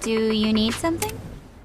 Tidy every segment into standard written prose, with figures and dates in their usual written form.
Do you need something?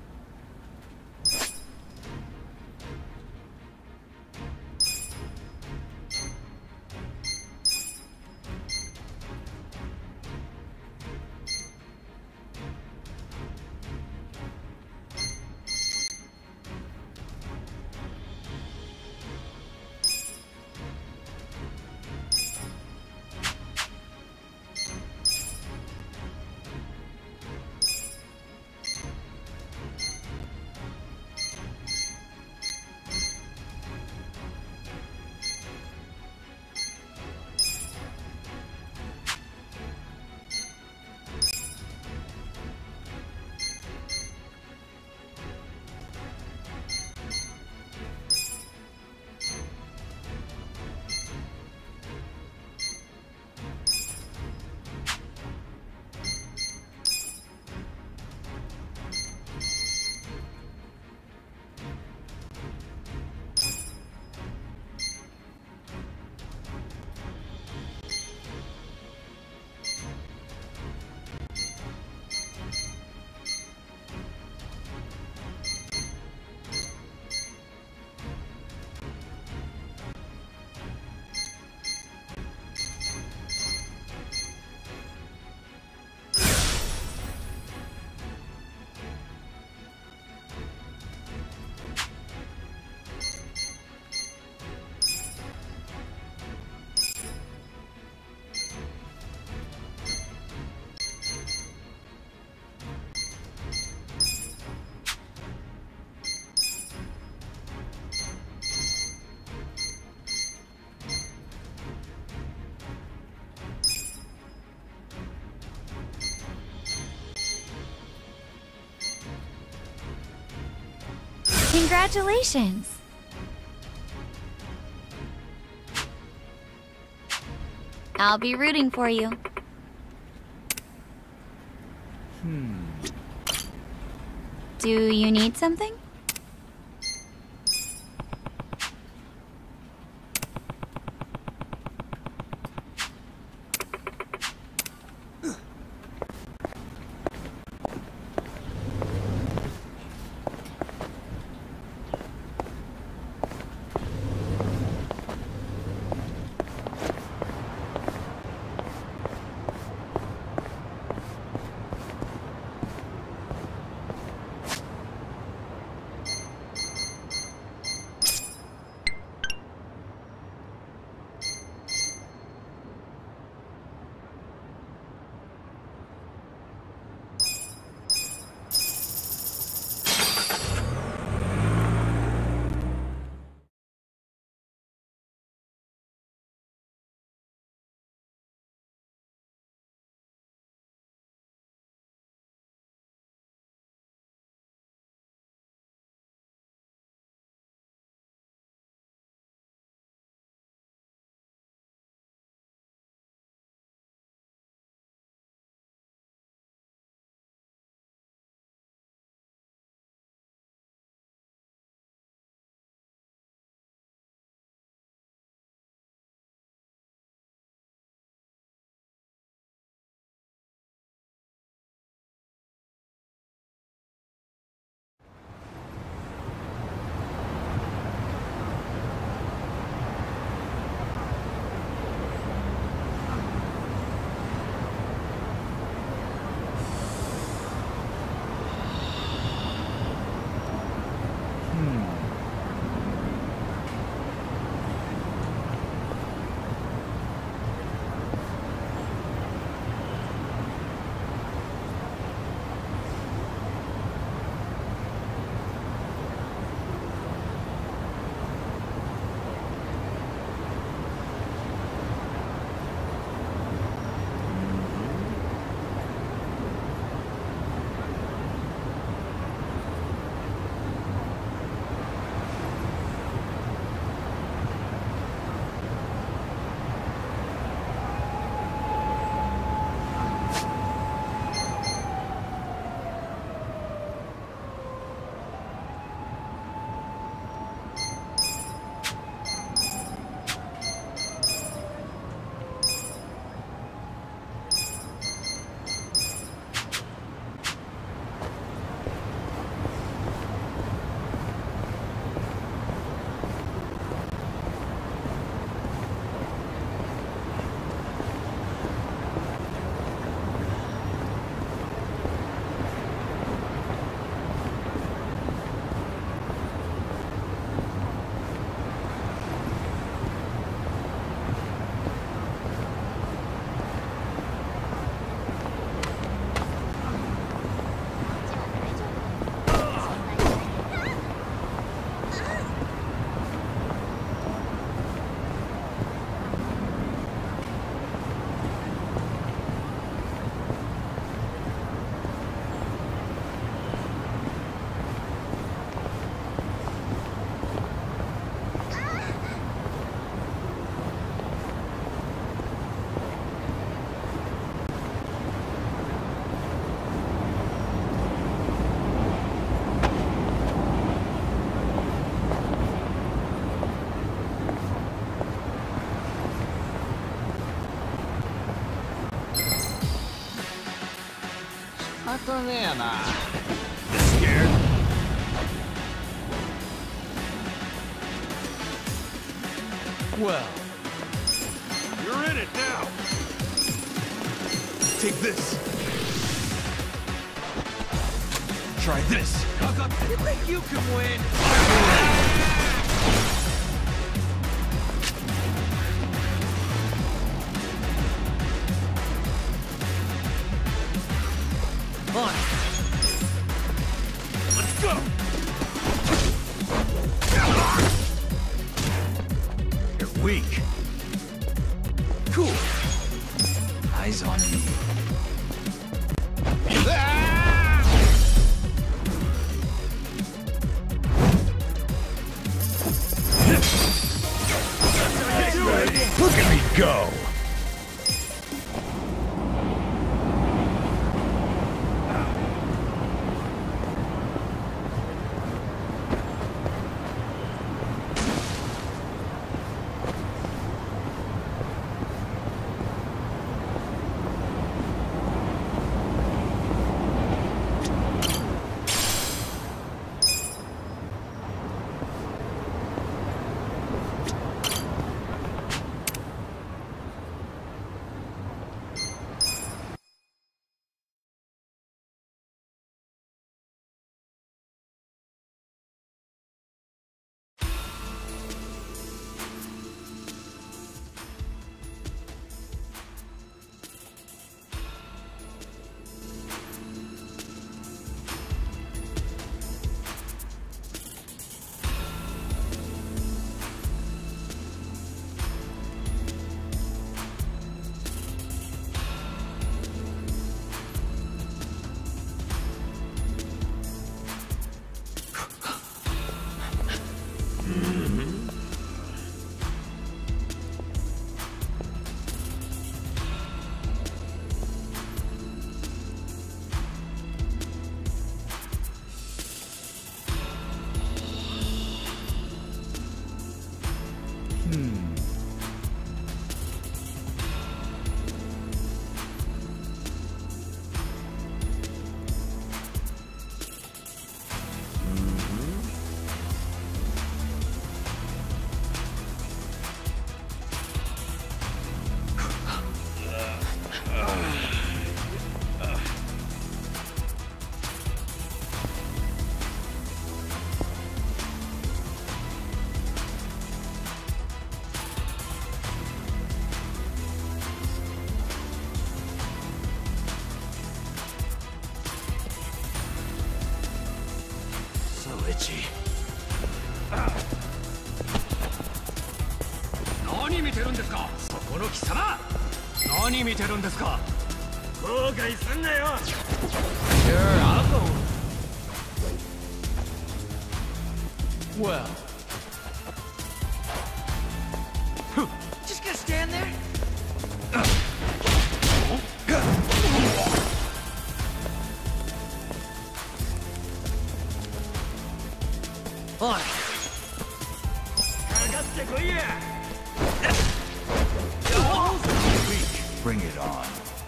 Congratulations! I'll be rooting for you. Do you need something? Scared? Well, you're in it now. Take this. Try this. You think you can win? On. Let's go. You're weak. Cool. Eyes on me. Look at me go! Itchy. 何見てるんですか、そこの貴様。何見てるんですか。後悔すんなよ。Sure, I'll go. Well. Just gonna stand there? On. Bring it on.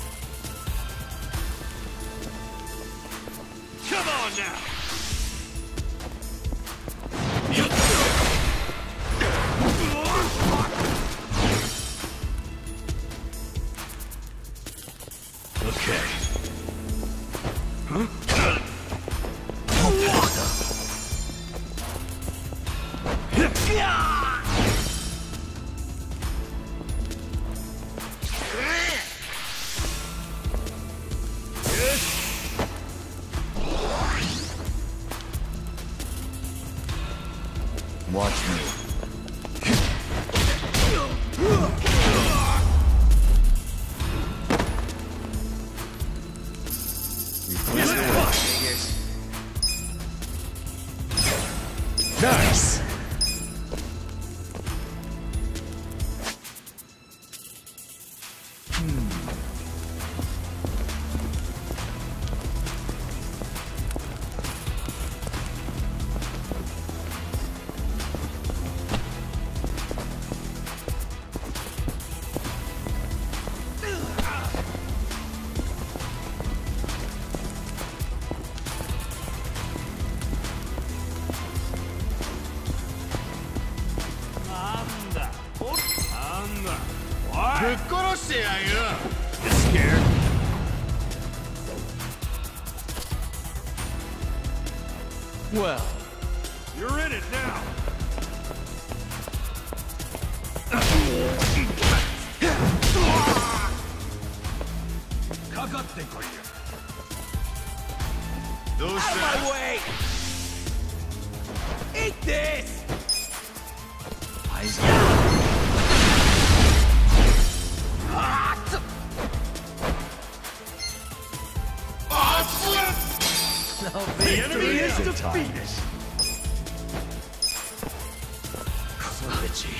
Come on now. Okay. Huh? Watch me. Nice. Scared? Well, you're in it now. かかってこいよ。どうした？ Out my way! Eat this! The enemy is defeated. So itchy.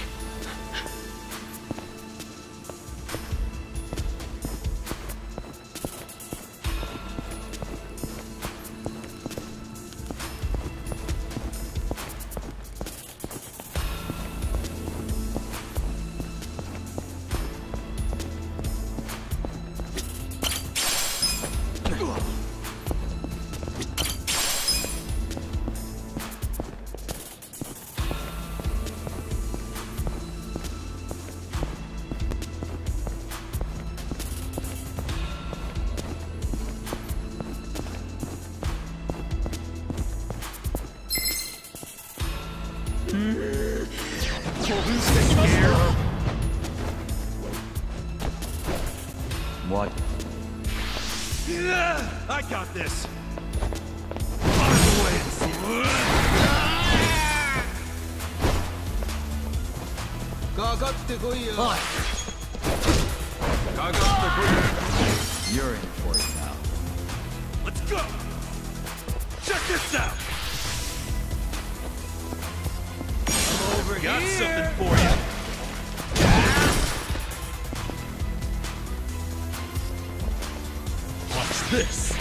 What? I got this. You're in for it now. Let's go. Check this out. Over here. Got something for you. Watch this.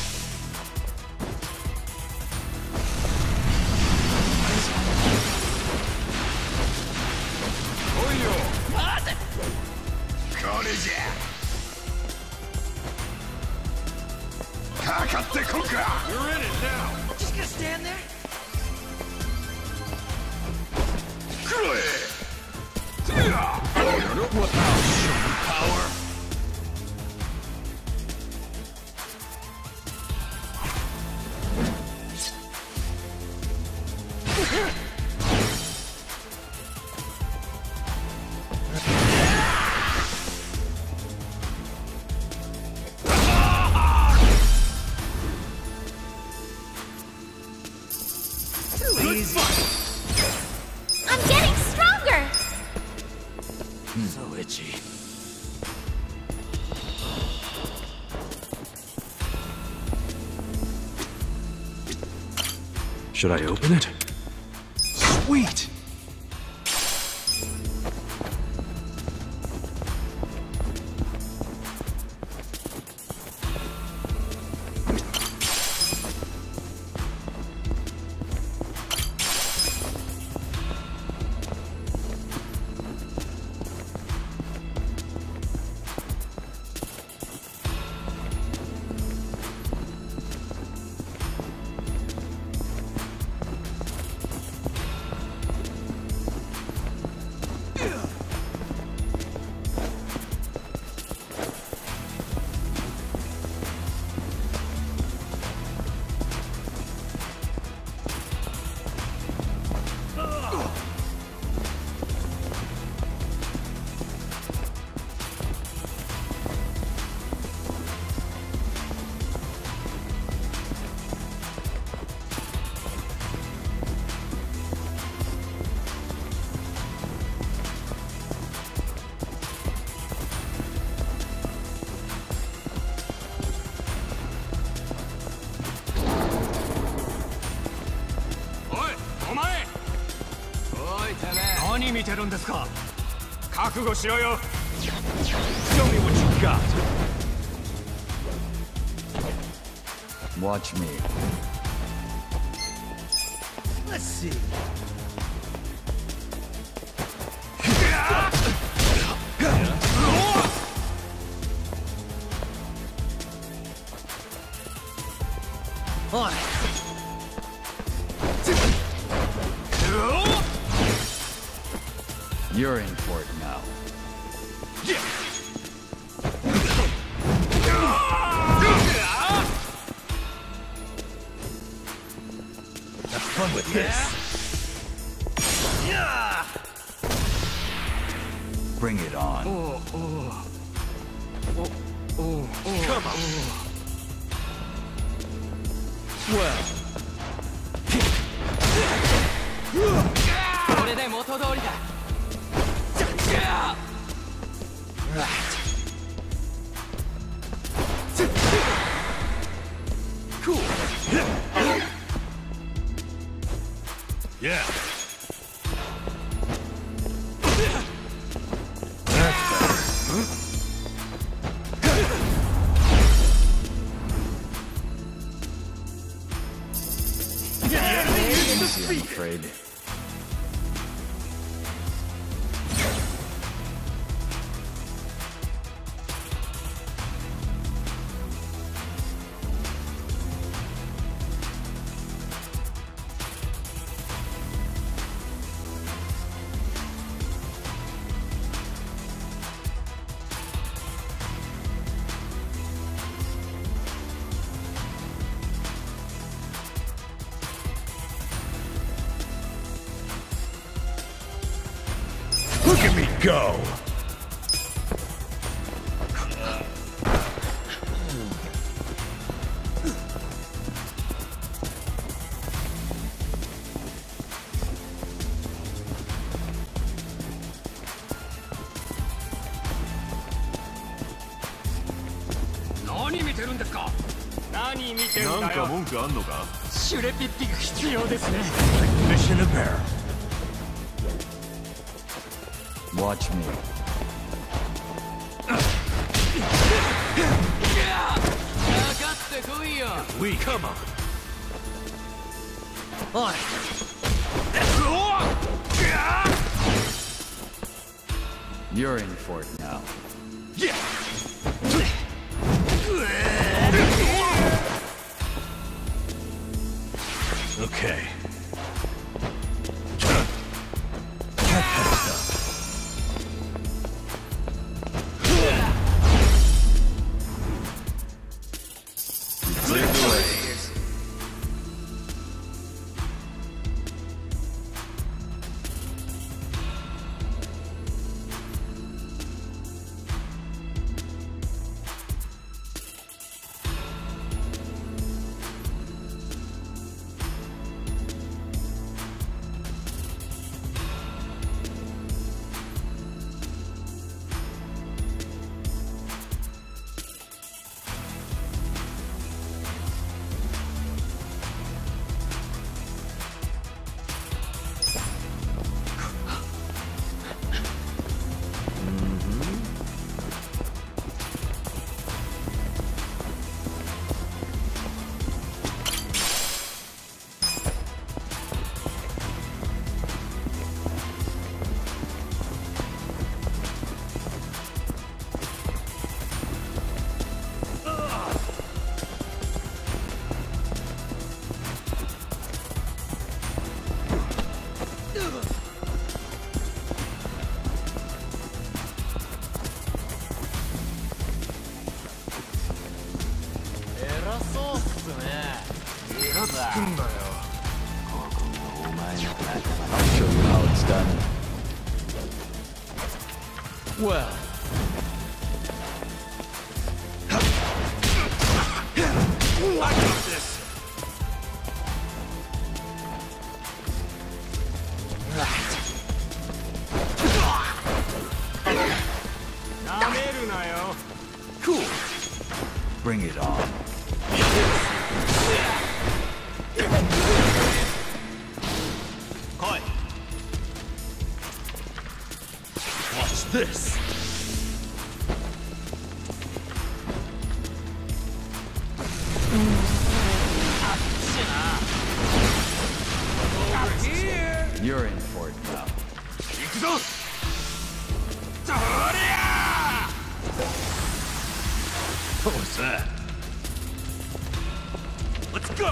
You're in it now. Just gonna stand there. What power? I'm getting stronger! So itchy. Should I open it? Sweet! Show me what you got. Watch me. Let's see. You're in for it now. Yeah. fun with this. Yeah. Bring it on. Come on. Well. これで元通りだ。 Right. Cool. Yeah. Easy, I'm afraid. Look at me go. 何見てるんですか。何見てるんだよ。 文句あんのか？ シュレピッピが必要ですね。 Mission of Bear. Watch me. かかってこいよ。 We come on. You're in for it now. Yeah. Okay. Clear the way. I'll show you how it's done. Well. I got this. Cool. Bring it on. Watch this. You're in for it now. What was that? Let's go!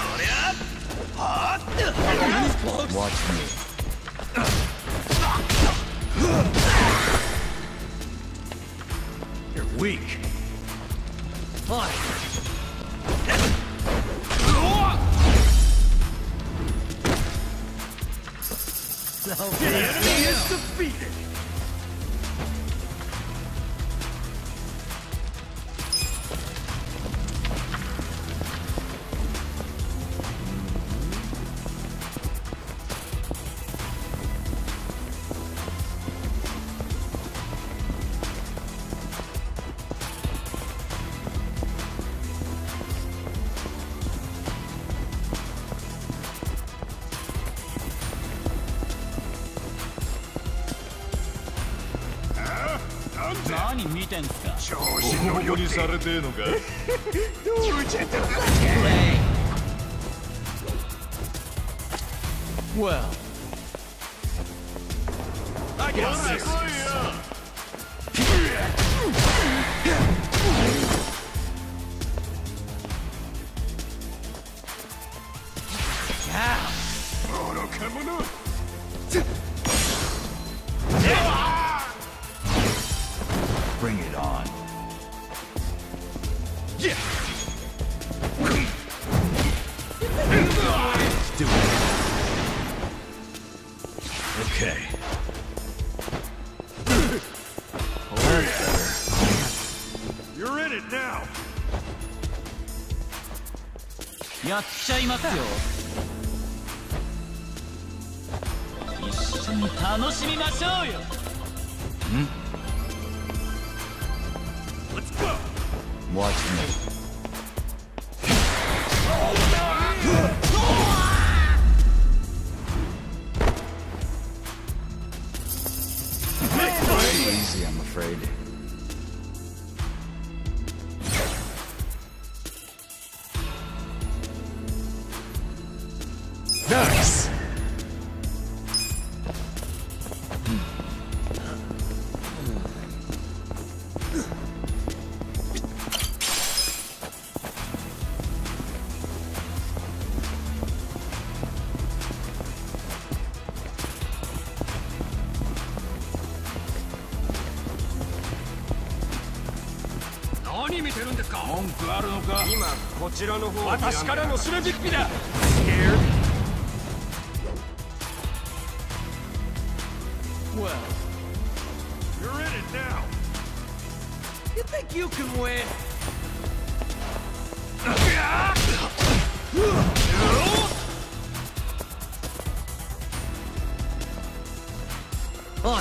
Watch me. You're weak. The enemy is defeated! 何見てんすか。 調子乗りにされてえのか。どうちゃったか。 Well, I got this. bring it on. Yeah. Let's do it. Okay. Oh, that's better. You're in it now. やっちゃいますよ。一緒に楽しみましょうよ。 Let's go. Watch me. Easy, I'm afraid. Nice. Well, You're in it now. you think you can win? On.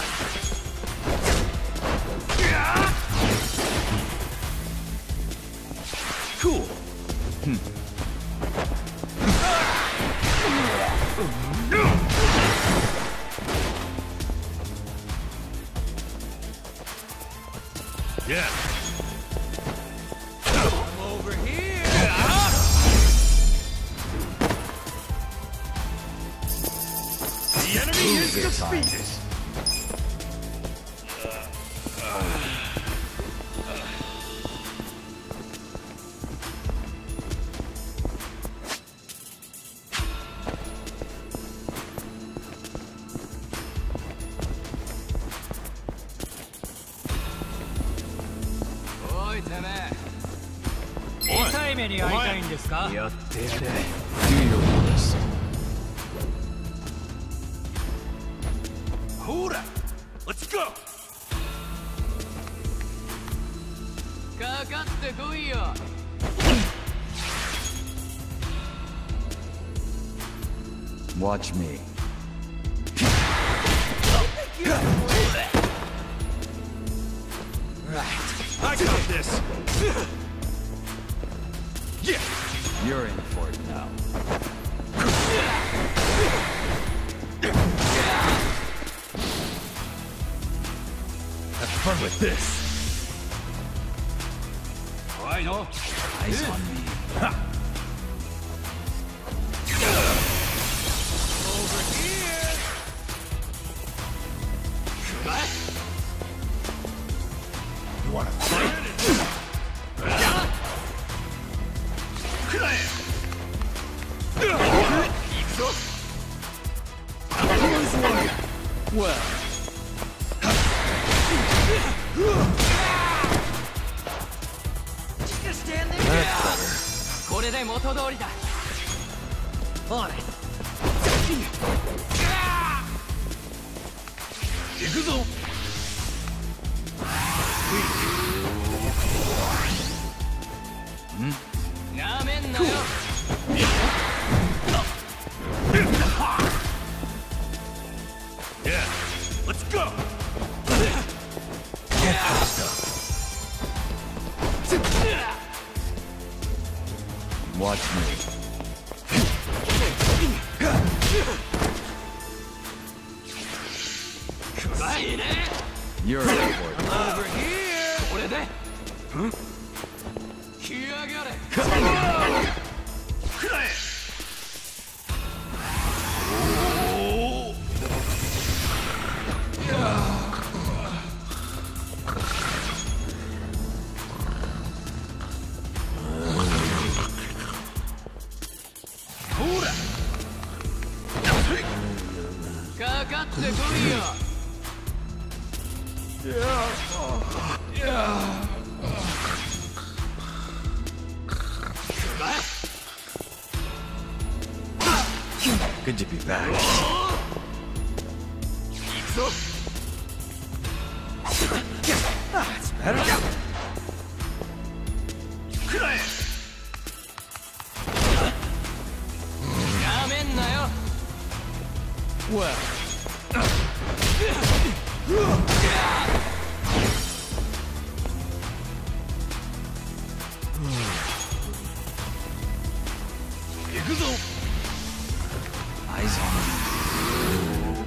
Cool. Yeah. I'm over here. The enemy is Good time. defeated. おいてめえ。痛い目に遭いたいんですか？ やってやれ。 Do your worst. Hold up. Let's go. かかってこいよ。 Watch me. I got this. Yeah. You're in for it now. Have fun with this. I know. Eyes on me. Over here. You wanna fight? Well, これで元通りだ。おい。 くぞ。 なめんなよ。 Yeah, let's go. Watch me. You're in for it. Over here. これで。来やがれ。 くらえ。 かかってこいよ。 Good to be back. 行くぞ。 くらえ。 なめんなよ。 Well, eyes on me.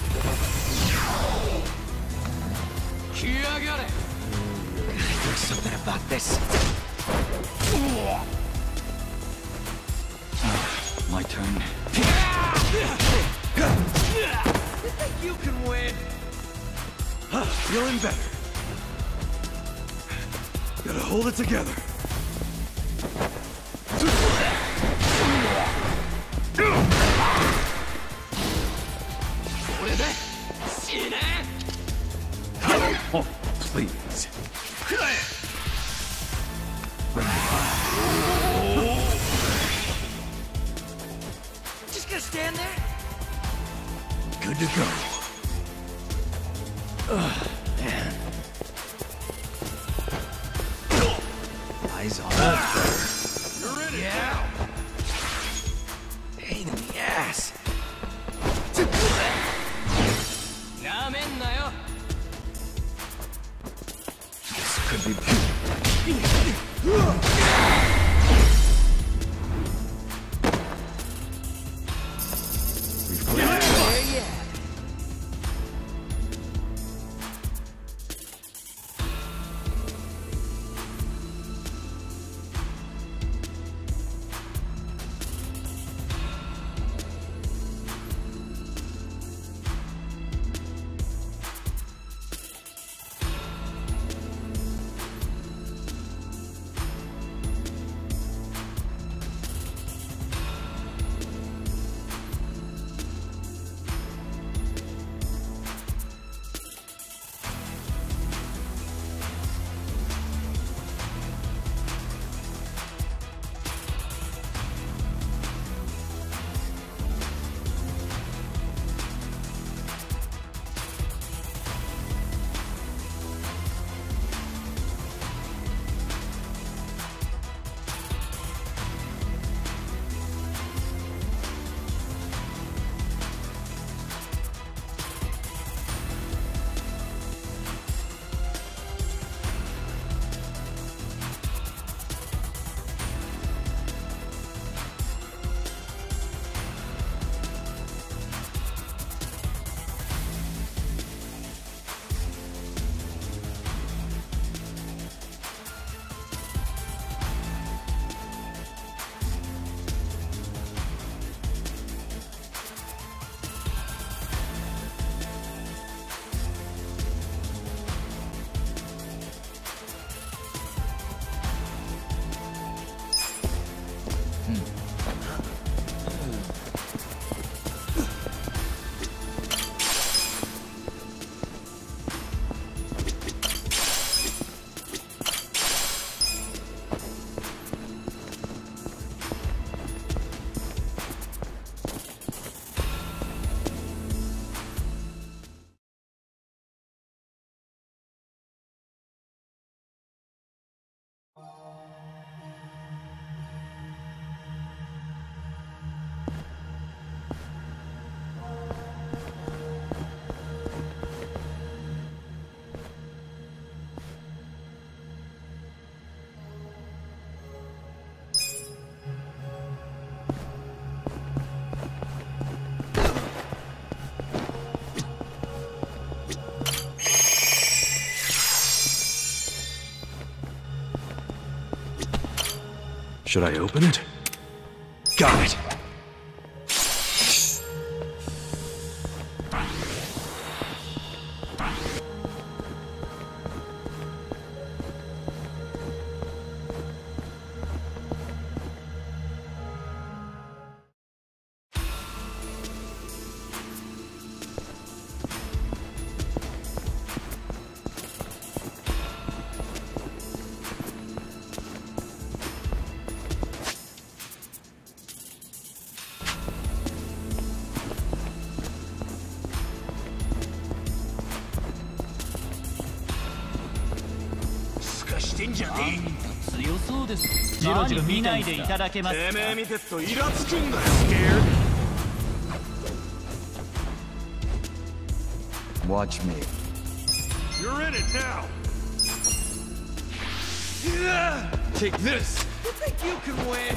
来やがれ。 There's something about this. My turn. You think you can win? Feeling better. Gotta hold it together. これで死ね。 Oh, please. くらえ。 Just gonna stand there? Good to go. Eyes on me. You're in it. Yeah. Pain in the ass. なめんなよ。 This could be. We've cleared it. Should I open it? Got it. Watch me. You're in it now. Take this. You think you can win?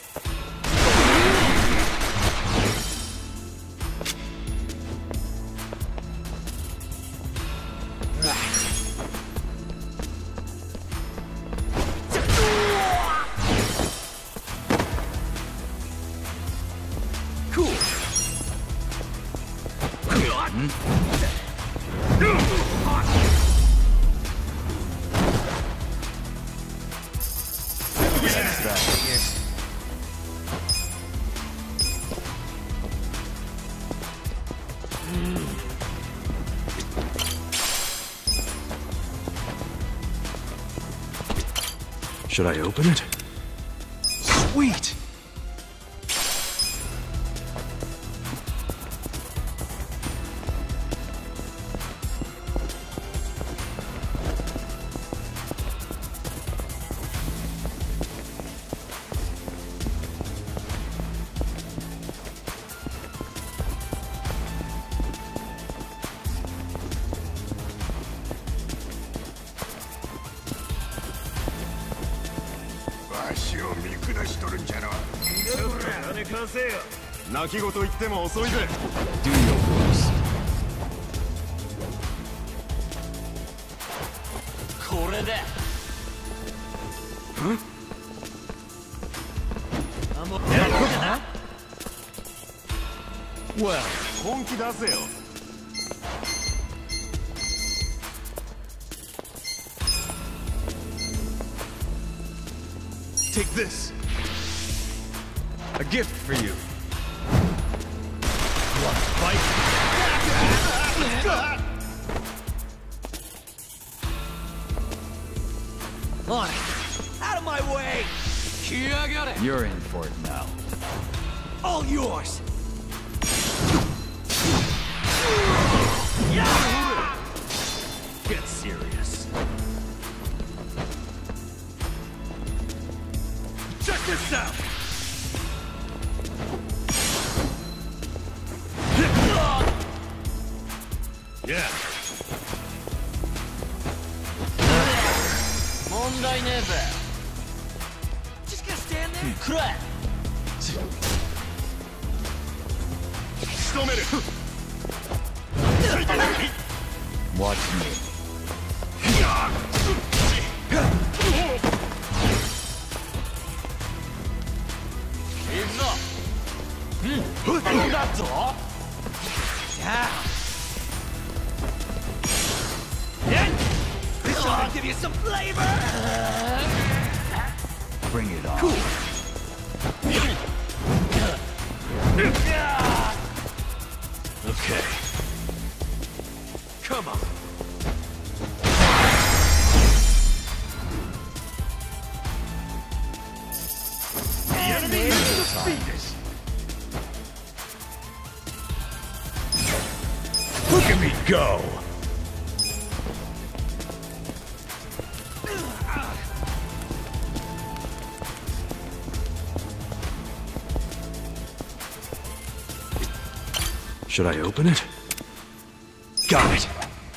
Should I open it? Sweet! Do your voice. Huh? Well, 本気出せよ。Take this. A gift for you. Want to fight? On it. Out of my way. I got it. You're in for it now. All yours. Get serious. Check this out. Yeah. Just gonna stand there. Watch me. I'll give you some flavor. Bring it on. Cool. Okay. Come on. The enemy is defeated. Look at me go. Should I open it? Got it!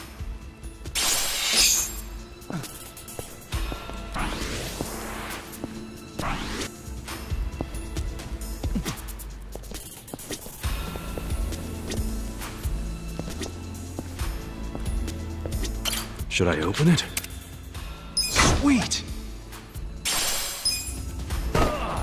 Should I open it? Sweet!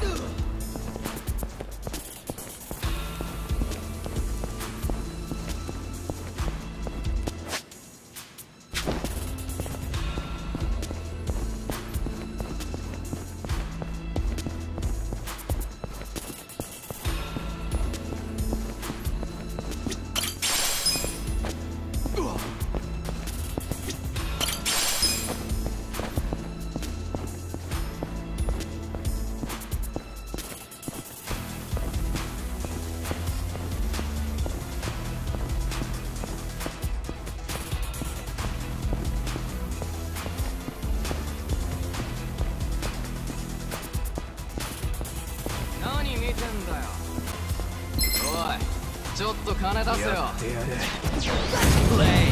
ちょっと金出せよ。 やってやれ。 Play.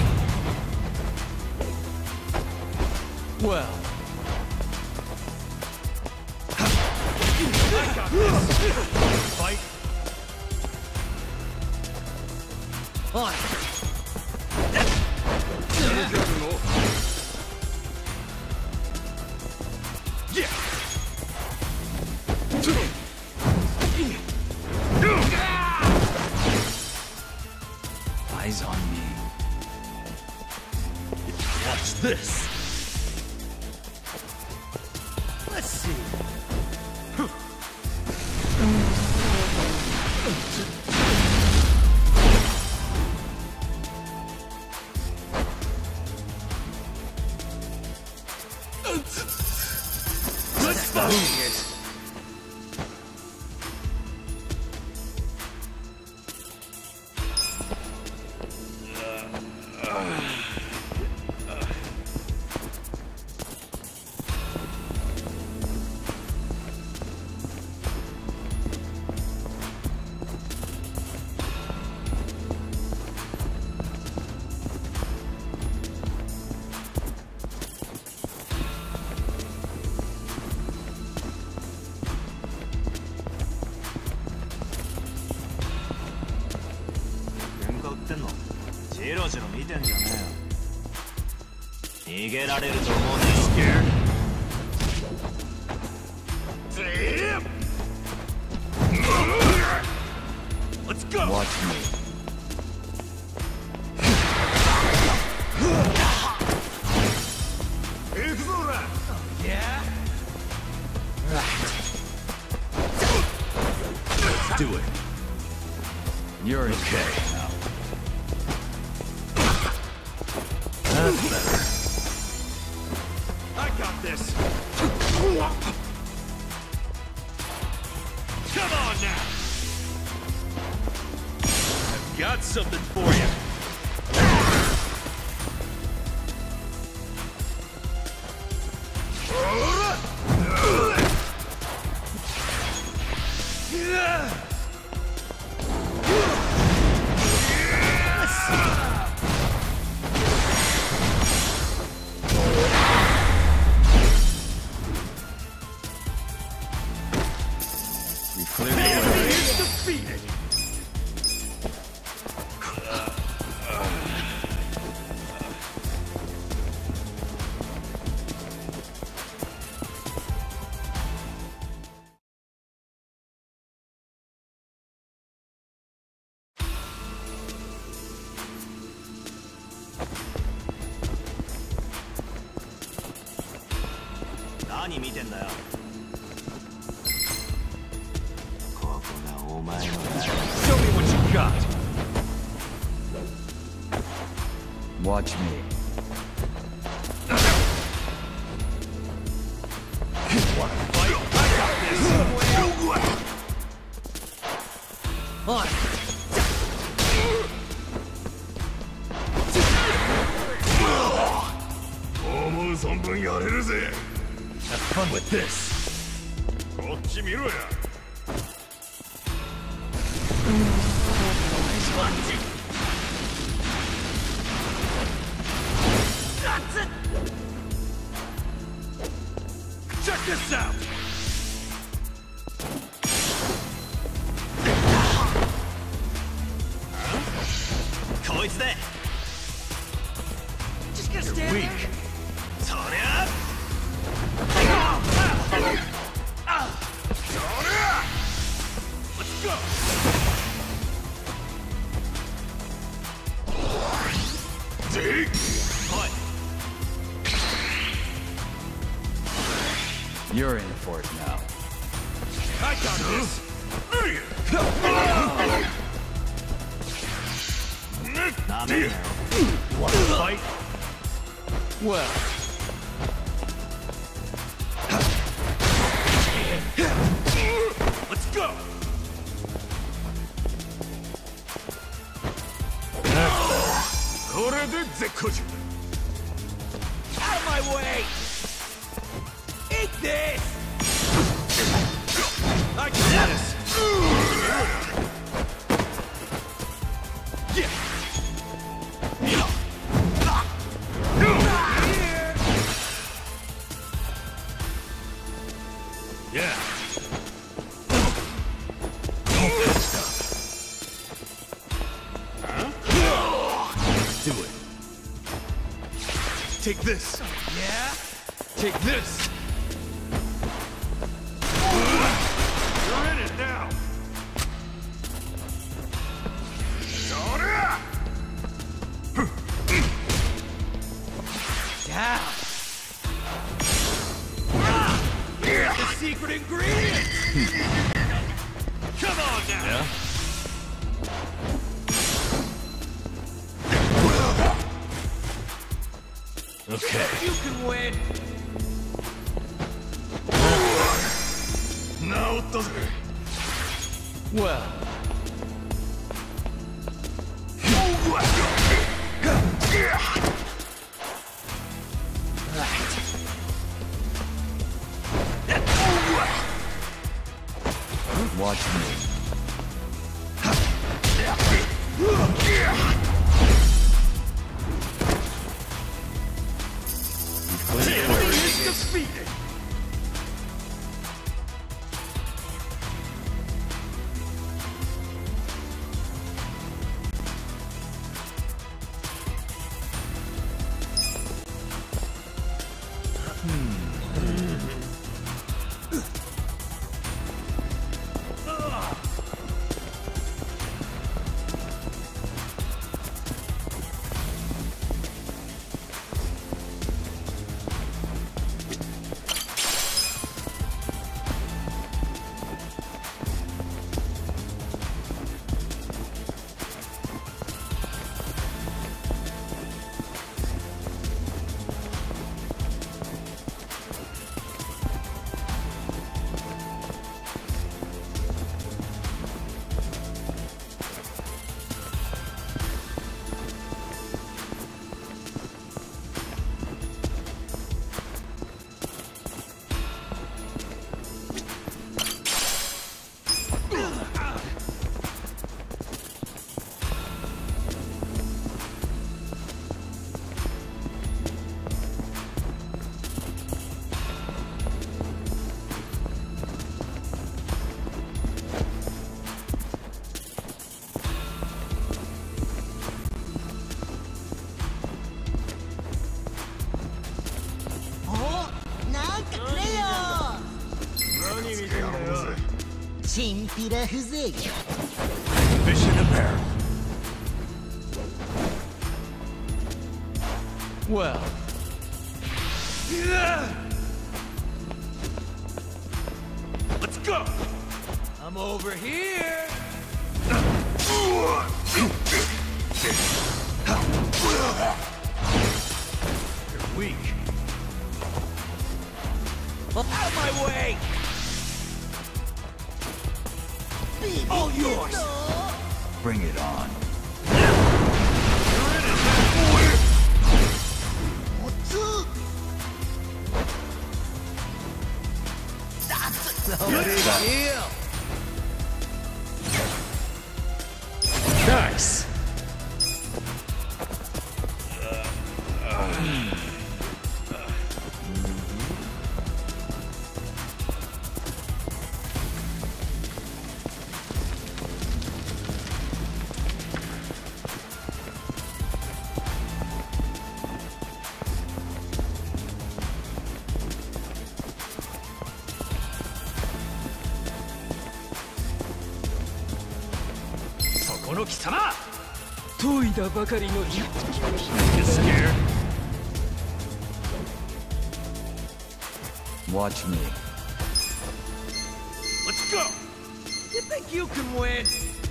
Well. Fight. On. Eyes on me. Watch this. Let's see. Let's fucking it. Let's go. Watch me. Yeah. Let's do it. You're okay now. That's better. I got this. Come on now. I've got something for you. We cleared the way. Defeated. Show me what you got. Watch me. Wanna fight? I got this. On. Have fun with this. こっち見ろや。Check this out. Just gonna stand Weak. there. Let's go. Dig. You're in for it now. I got this. Deal. You want to fight? Well. Let's go. Out of my way! Eat this! I got this. Yeah. Do it. Take this. Yeah? Take this. You're in it now. Down. Here's the secret ingredient. Come on now. Yeah? Okay. You can win. Now it doesn't. Well, watch me. Is defeated. Fish in a barrel. Well, Let's go. I'm over here. You're weak. Out of my way. All yours. bring it on. Deal. Nice. You scared? Watch me. Let's go! You think you can win?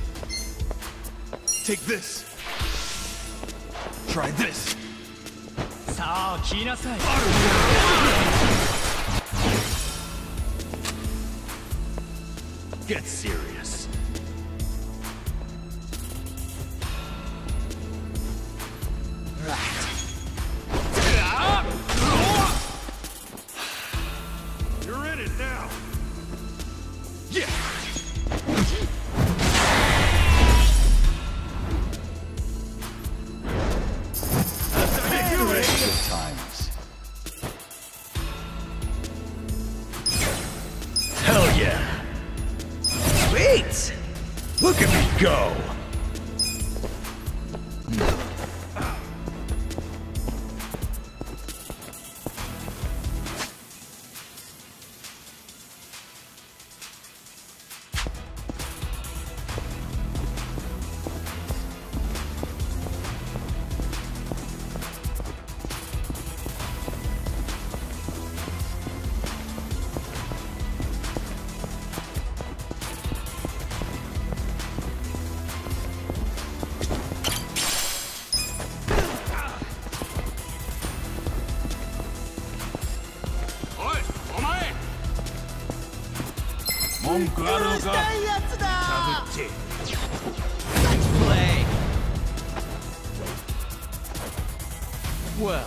Take this. Try this. さあ来なさい Get serious. You're in it now! Yeah. 文句あるのか？ したいやつだ。 サブって。 Play. Well.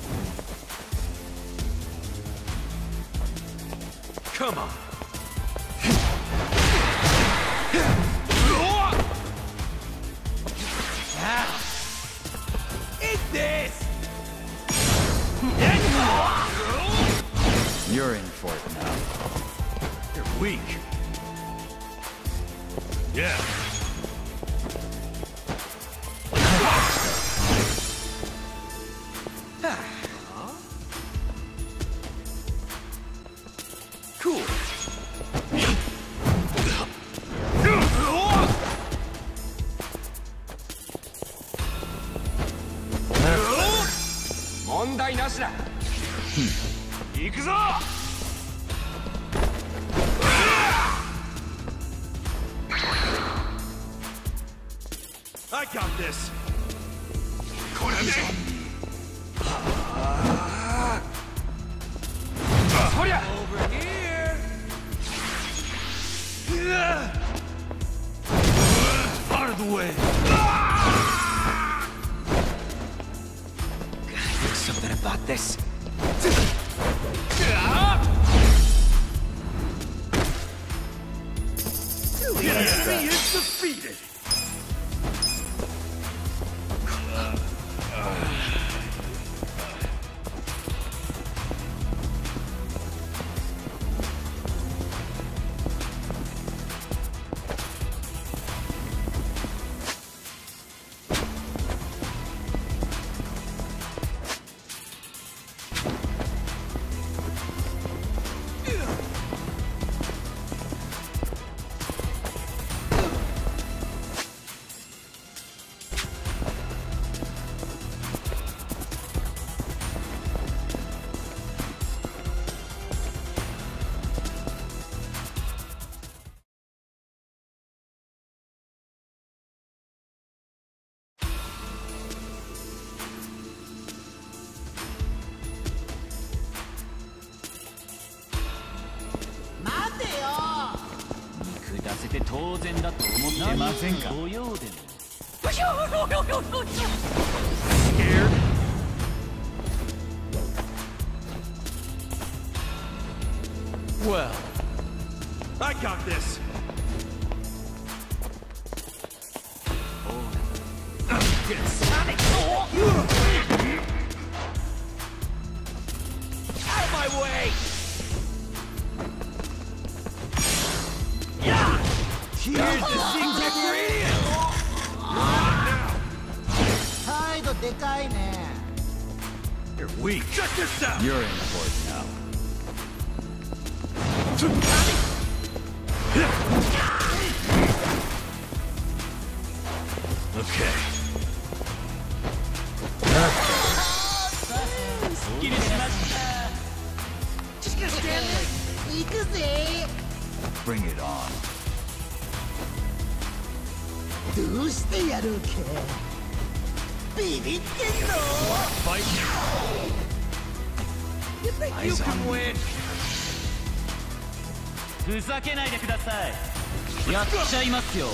Come on. Eat this. You're in for it now. You're weak. Yeah. Cool. 問題なしだ。 行くぞ。I got this. これで。 そりゃ。 Over here. Out of the way. There's something about this. The enemy is defeated. Scared? Well. I got this. Get Sonic. Out of my way! Here's the secret ingredient! 態度でかいね。 You're weak. Check this out. You're in for it now. Okay. Just gonna stand there. 行くぜ。 Bring it on. どうしてやろうか。ビビってんの。 Fight. You think you Eyes can on me. win? ふざけないでください。やっちゃいますよ。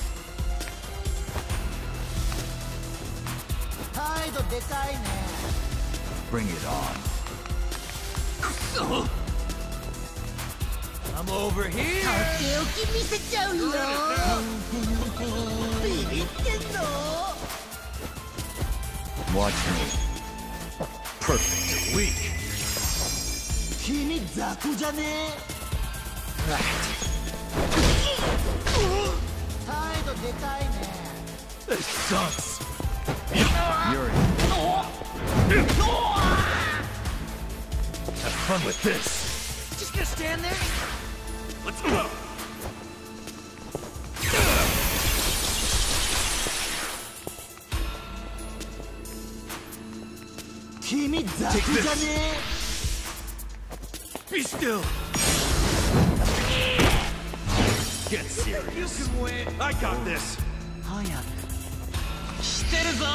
態度でかいね。 Bring it on. I'm over here. とっておき見せちゃうよ。ビビってんの。 Watch me. Perfect. Weak. 君雑魚じゃね。態度でかいね。 This sucks. You're in. Have fun with this. Just gonna stand there. Let's go. 君雑魚じゃね。 Be still. Get serious. You can win. I got this. 早くしてるぞ。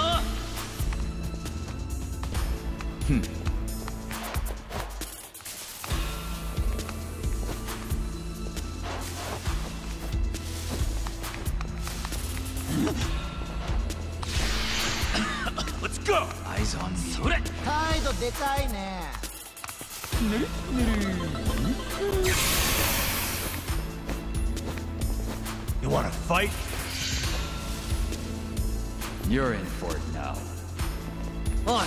Go! Eyes on me. それ態度でかいね。 You wanna fight? You're in for it now. On!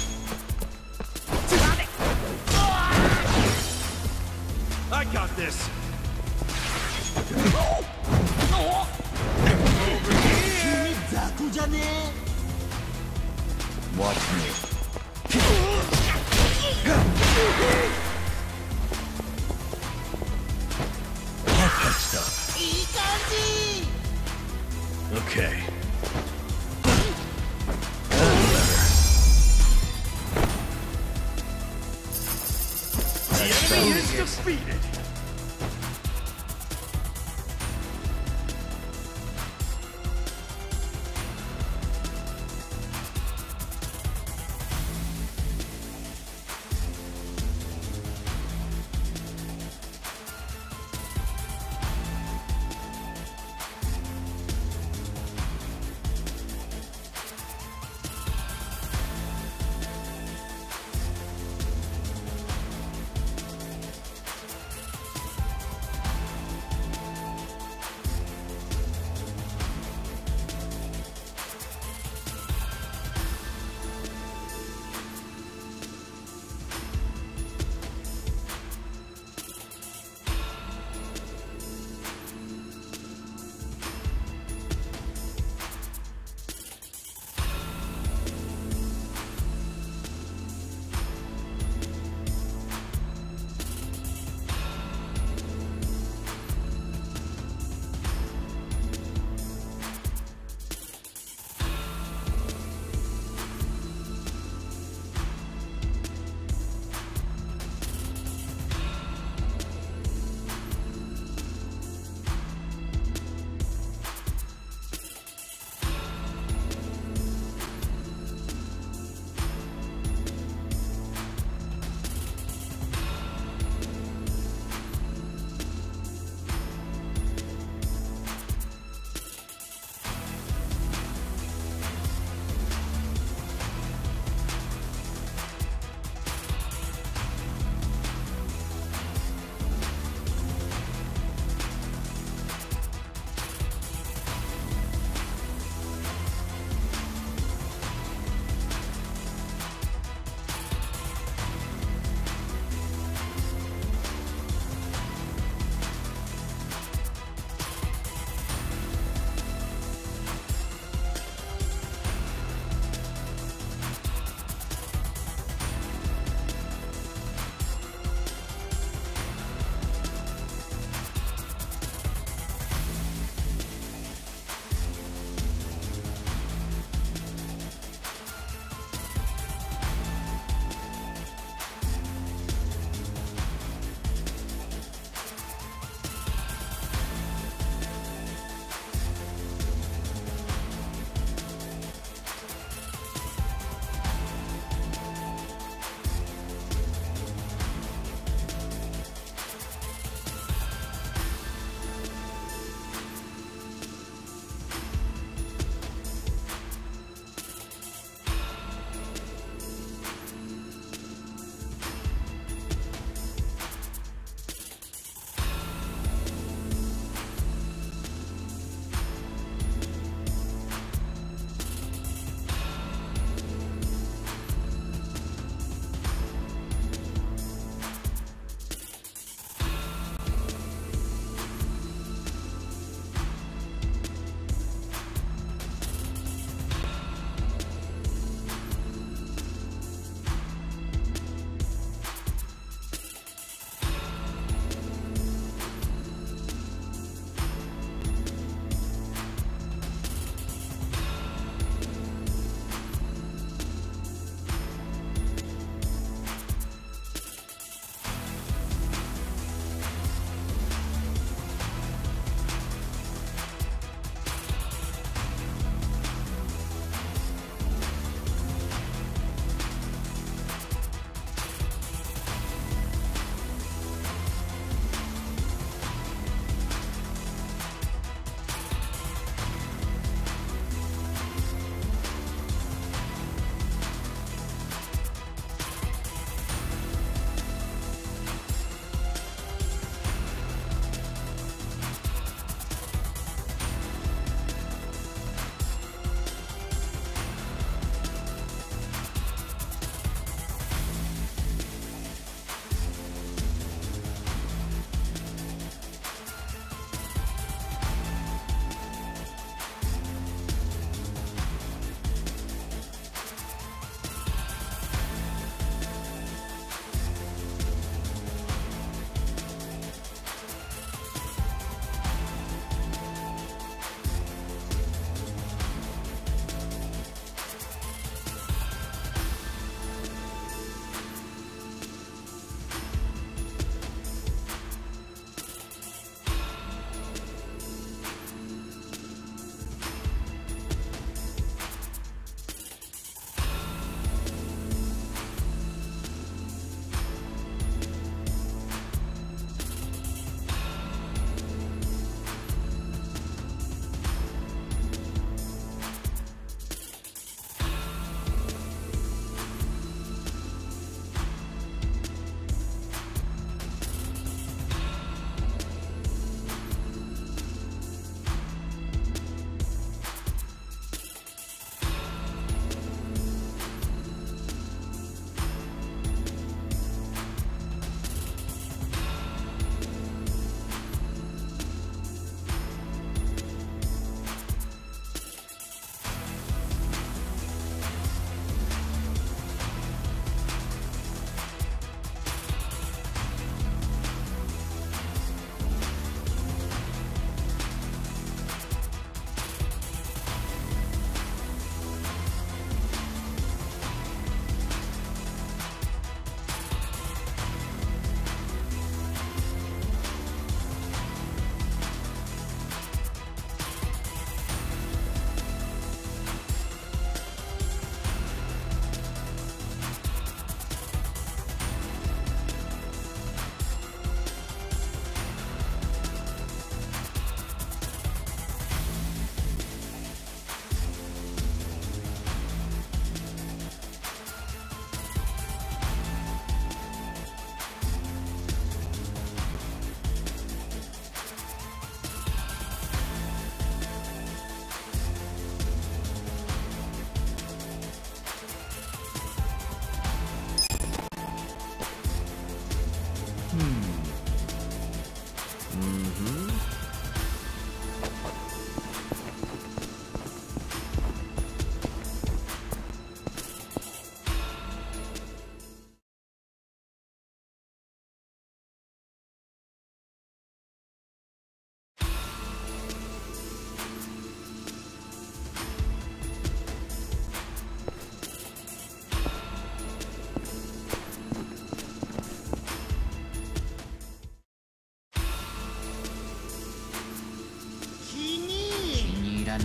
I got this! 君雑魚じゃね Watch me. All patched up. え。いい感じ。 Okay. The enemy is defeated!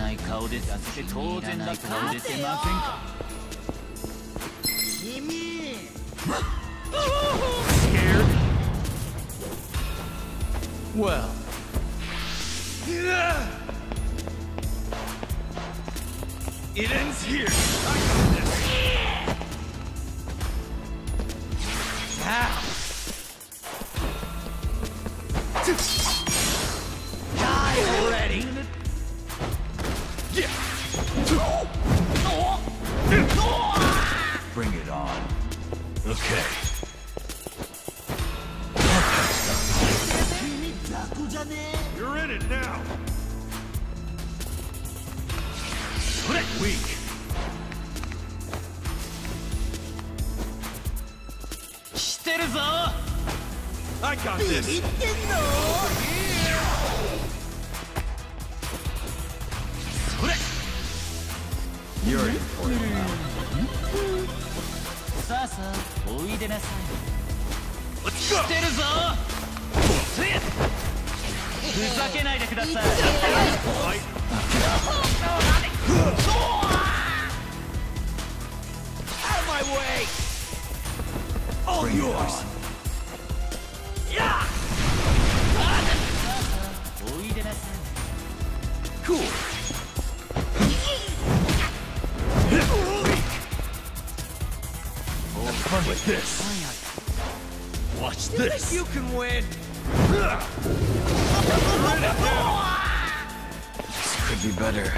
ない顔でさせて当然な顔出てませんか。 君 Scared? Well. It ends here. I got this. Now. Die already. Bring it on. Okay. 君雑魚じゃね You're in it now. Weak. してるぞ。 I got ビビ this. ってんの You're in for it now. さあさあ、おいでなさい。 Let's 知 go. ってるぞ。ふざけないでください。 Fight. Out of my way! All Bring it yours. on. おいでなさい。 Cool. Have fun with this. Watch this. You can win! This could be better.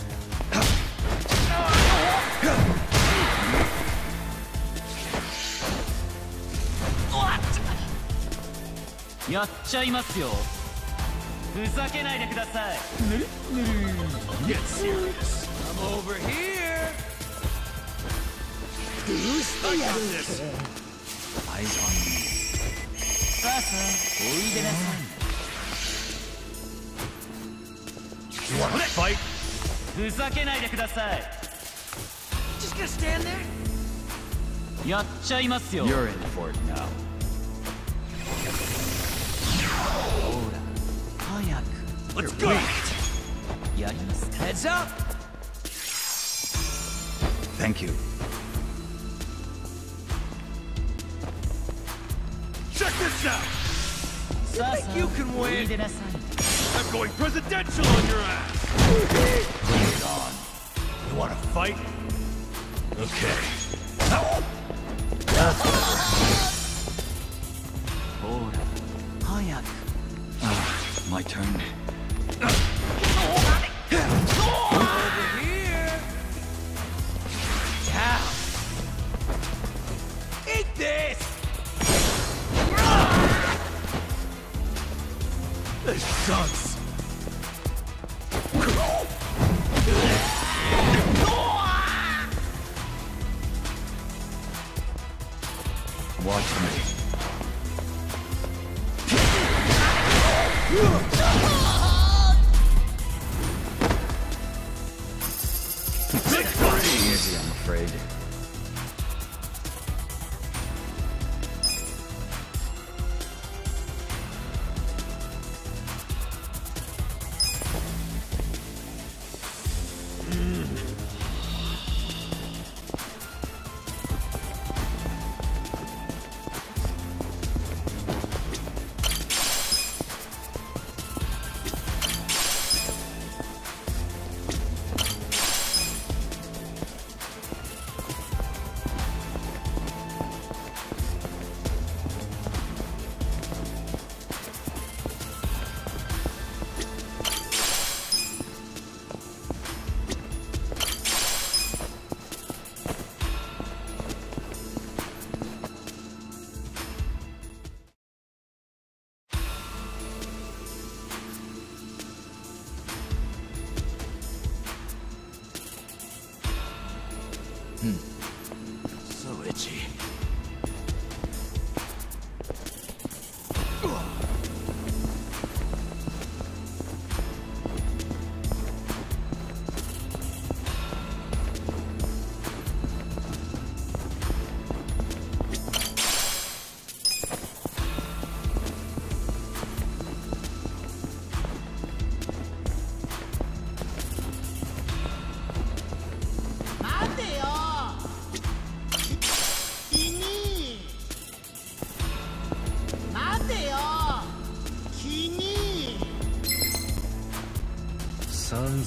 やっちゃいますよ。ふざけないでください。 Get serious. I'm over here! どうしてやる This. Eyes on me. さあさあ、おいでなさ You want to fight? い。ふざけないでください。 Just gonna stand there? やっちゃいますよ。 You're in for it now. ほら、早く Let's go. やりますか。 Heads up! Thank you. Check this out. さあさ you あ、 can お win. いでなさい。 I'm going presidential on your ass. Bring it on. You want to fight? Okay. ほら、早く My turn. Over here! Down! Eat this! This sucks. Watch me. Easy, I'm afraid. So itchy.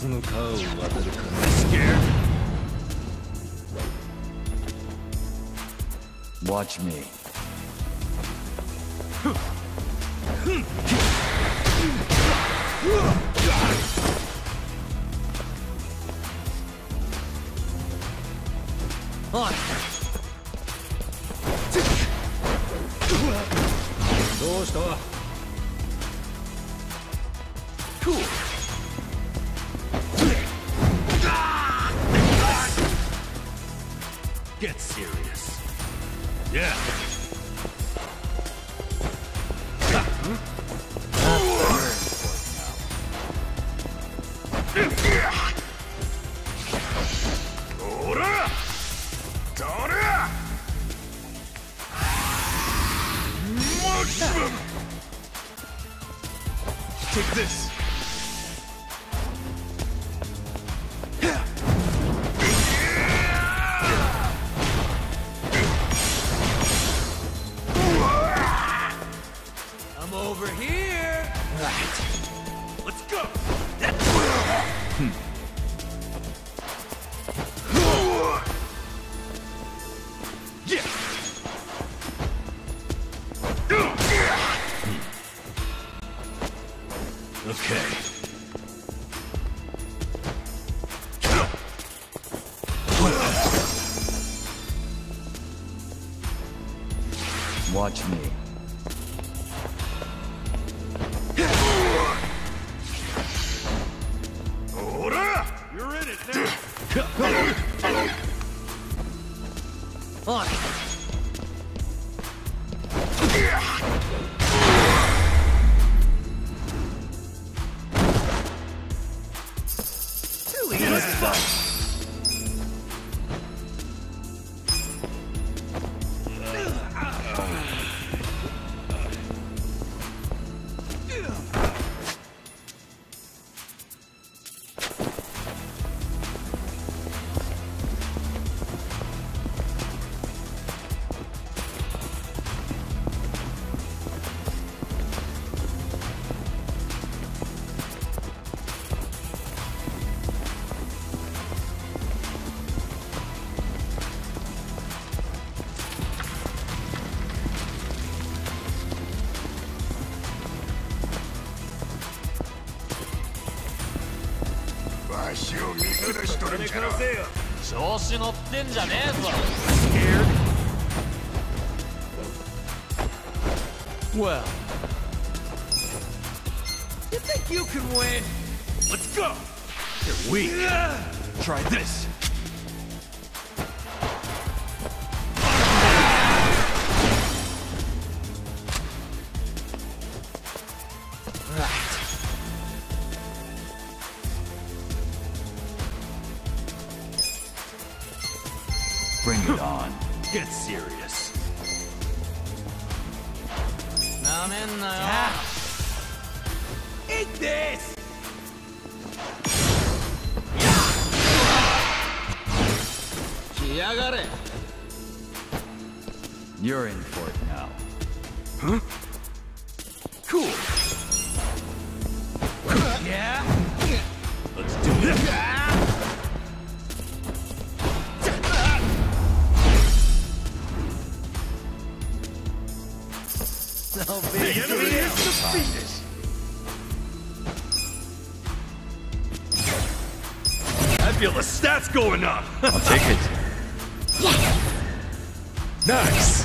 水の川を渡るかな。Scared? Watch me. On. どうした？ Cool. Get serious. Yeah. Take this. I'm over here. Right. Let's go. Yeah. Okay. Watch me. You're in it now. On. Silly as fuck. Well, you think you can win? Let's go! You're weak. Try this. Right. Bring it on. Get serious. Eat this! You're in for it now. Huh? Cool. Yeah? Let's do it. So The enemy is defeated. I feel the stats going up. I'll take it. Nice.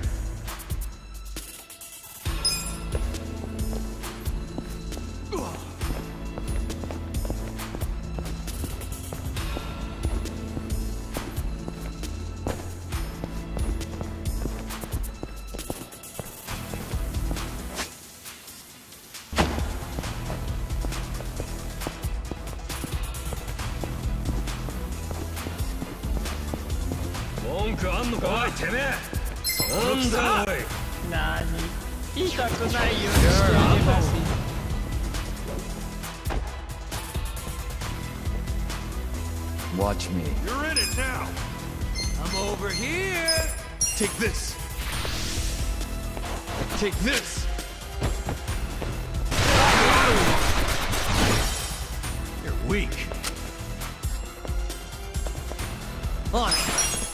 Watch me. You're in it now. I'm over here. Take this. Take this. You're weak. weak. On it.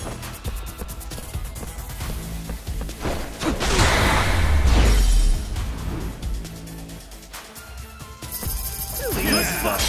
Let's fight.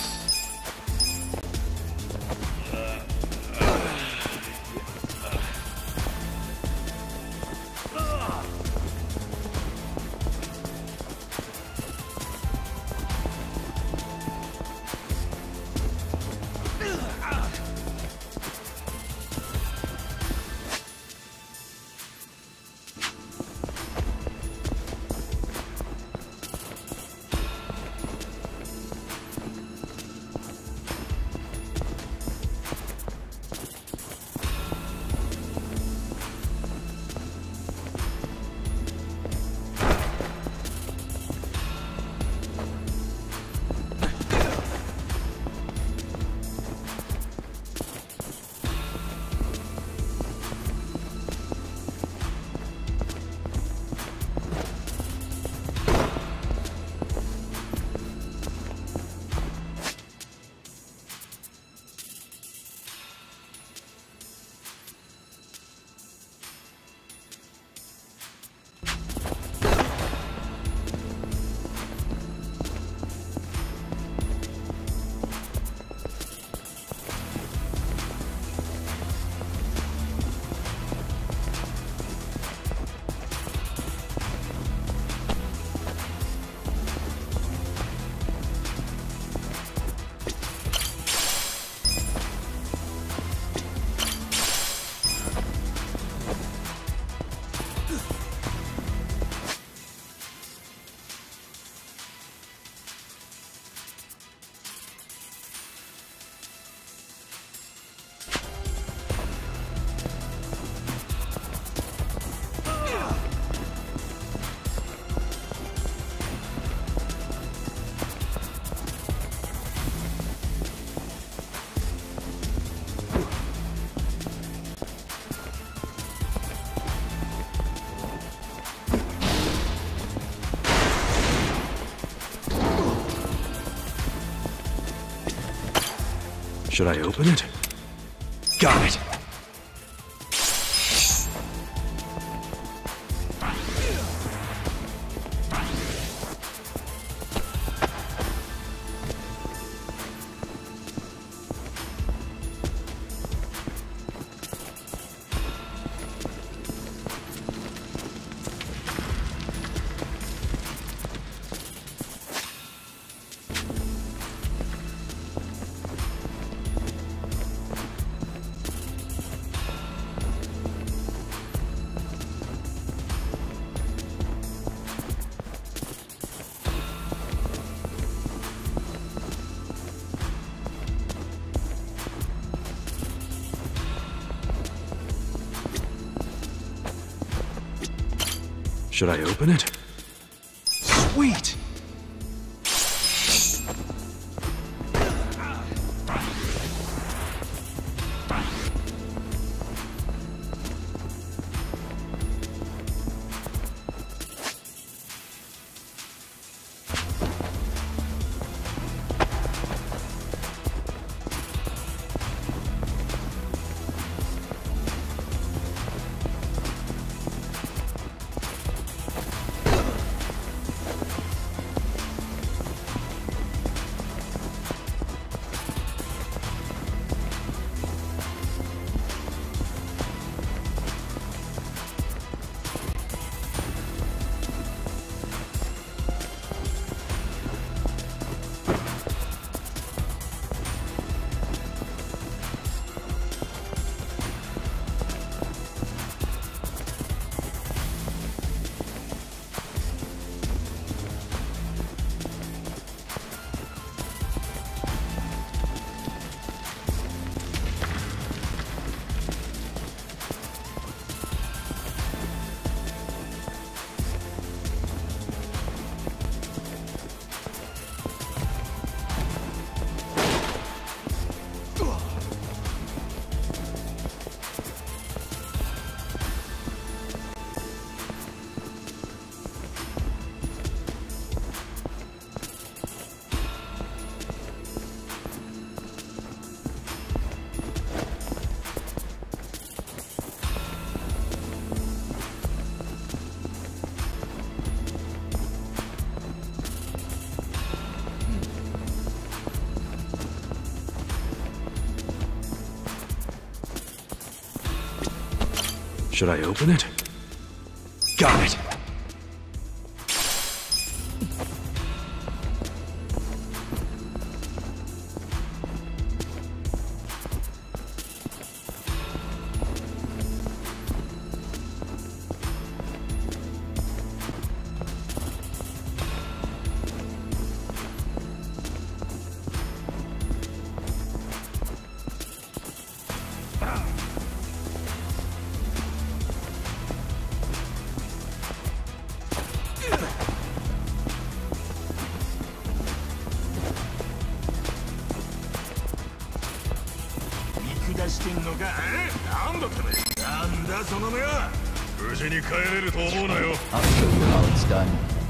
Should I open it? Got it! Should I open it? Sweet! Should I open it? Got it! After you know how it's done.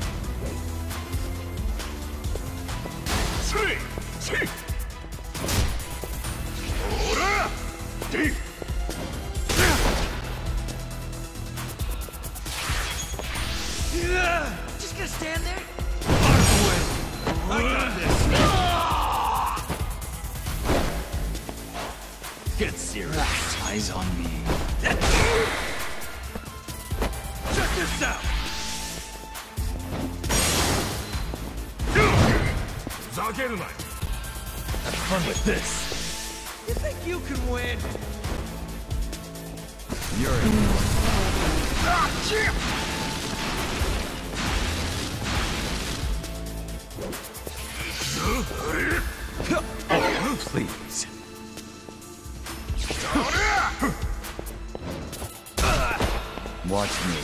Just gonna stand there? I got this! Get serious. Eyes on me. Check this out! Have fun with this. You think you can win? You're in. Oh, please. Watch me.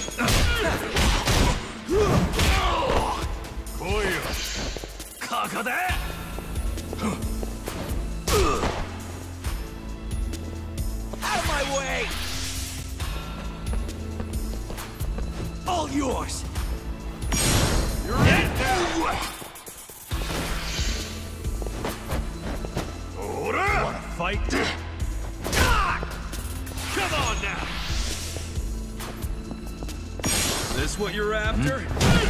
Out of my way! All yours! You're in. Wanna fight? Come on now! This what you're after?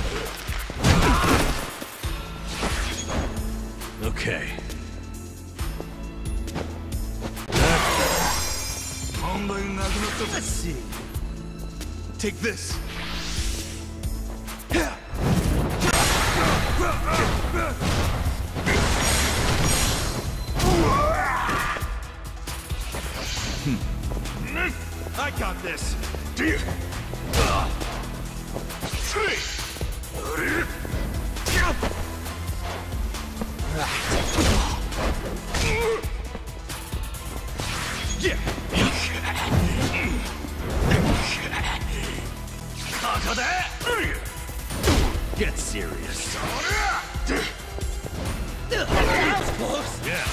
Okay. Let's see. Take this. I got this. Get serious. That was close. Yeah.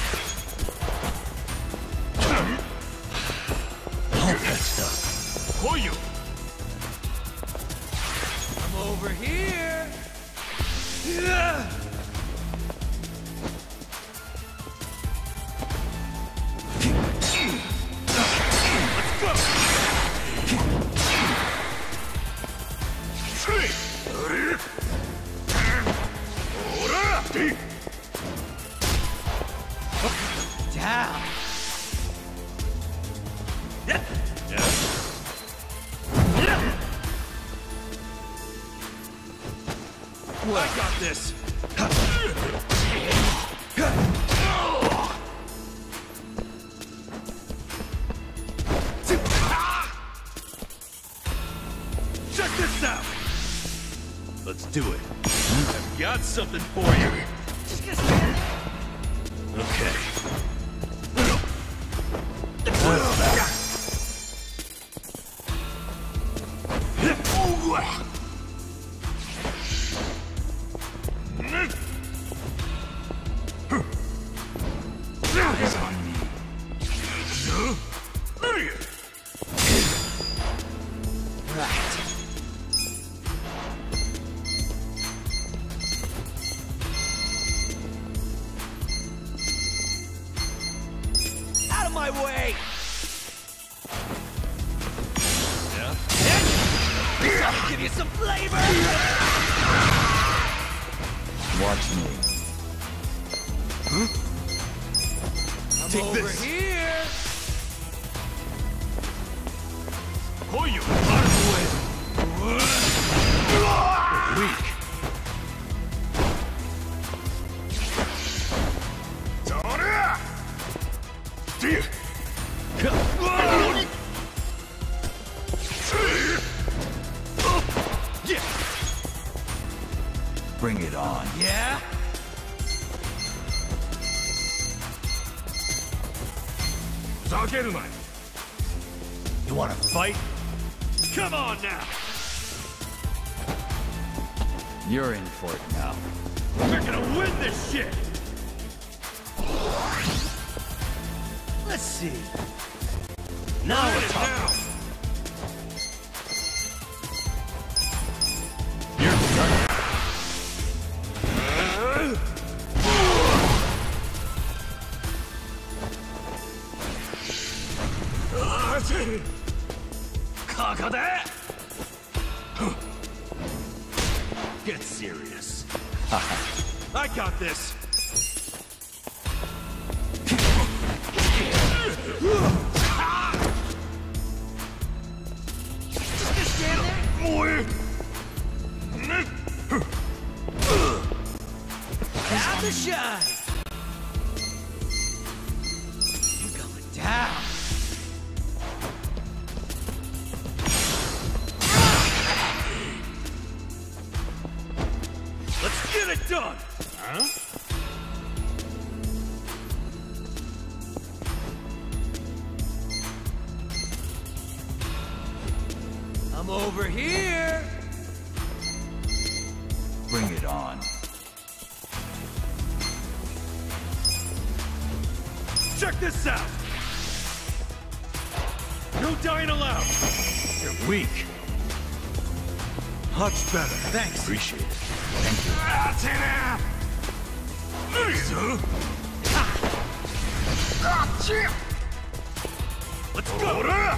All patched up. I'm over here. Let's go. Down. I got this. Check this out. Let's do it. I've got something for you. Just gonna stand there? Okay. Eyes on me. Out of my way! Yeah? I'll give you some flavor! Watch me. I'm Take over this. here! 来いよ。Weak. それ。 Bring it on. Yeah. You wanna fight? Come on now! You're in for it now. We're gonna win this shit! Let's see. Now we're talking. You're done. Get serious. I got this. Just stand there. Have the shine. You're going down. Let's get it done! Huh? I'm over here! Bring it on. Check this out! No dying allowed! You're weak. Much better. Thanks. Appreciate it. Let's go!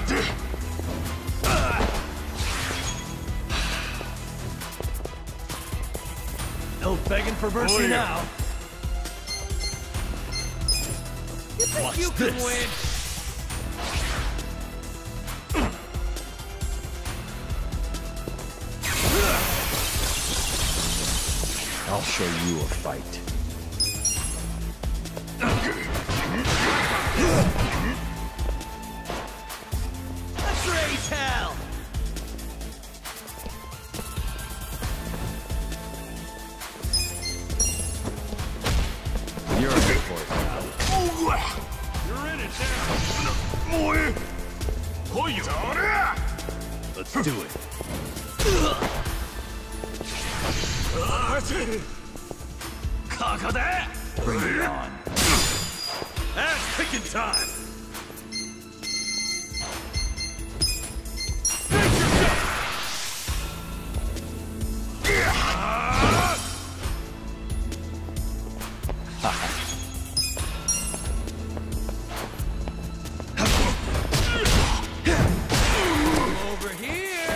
No begging for mercy now. You think Watch you can this. win? I'll show you a fight. Let's raise hell! You're in for it now. You're in it now. Let's do it. Bring it on. Ass kicking time! Face yourself! Over here!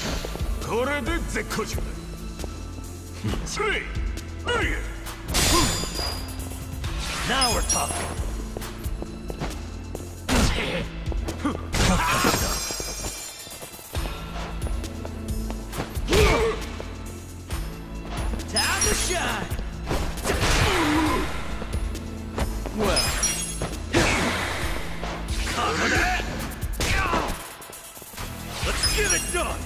Now we're talking. Time to shine. Well, cover that. Let's get it done.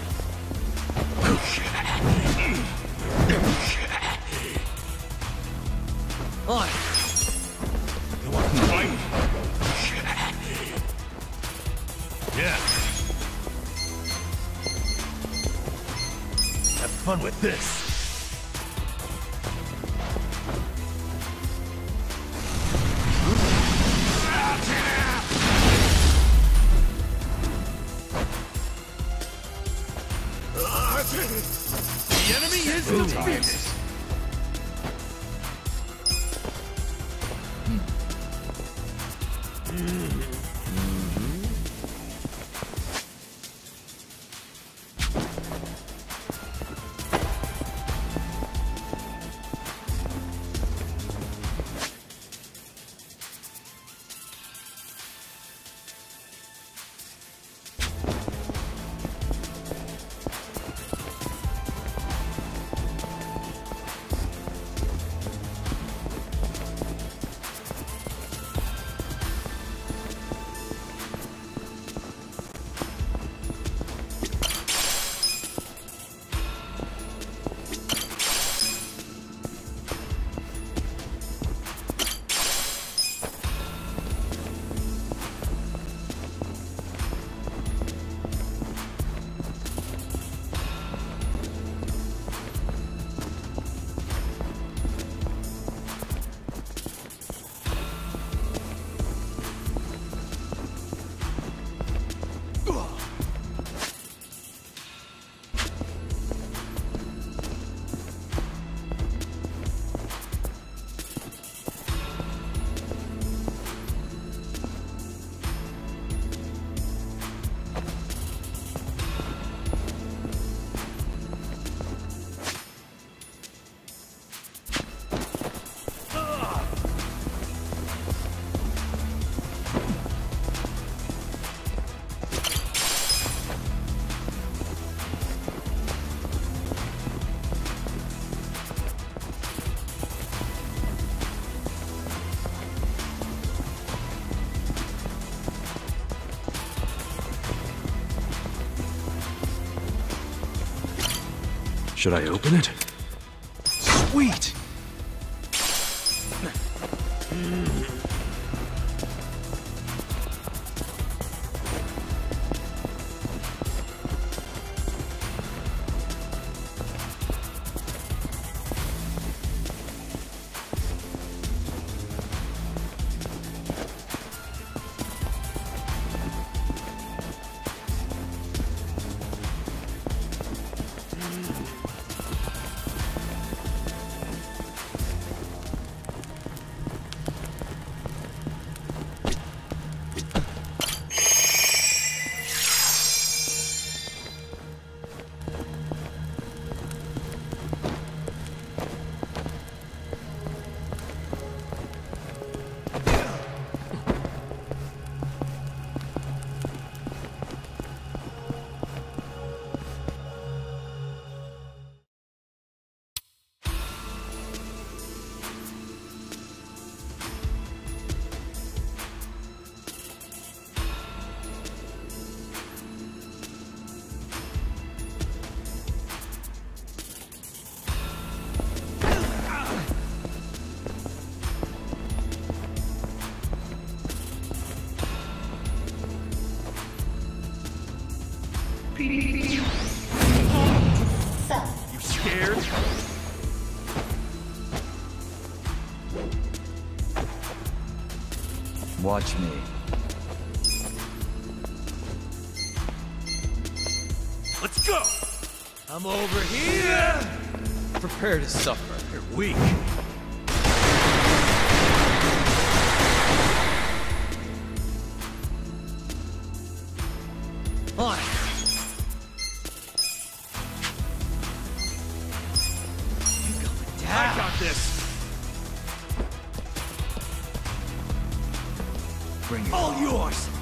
On. You want to fight? Yeah. Have fun with this. The enemy is defeated. Should I open it? Sweet! You scared? Watch me. Let's go! I'm over here! Prepare to suffer. You're weak. On it. I got this! Bring it All on. yours!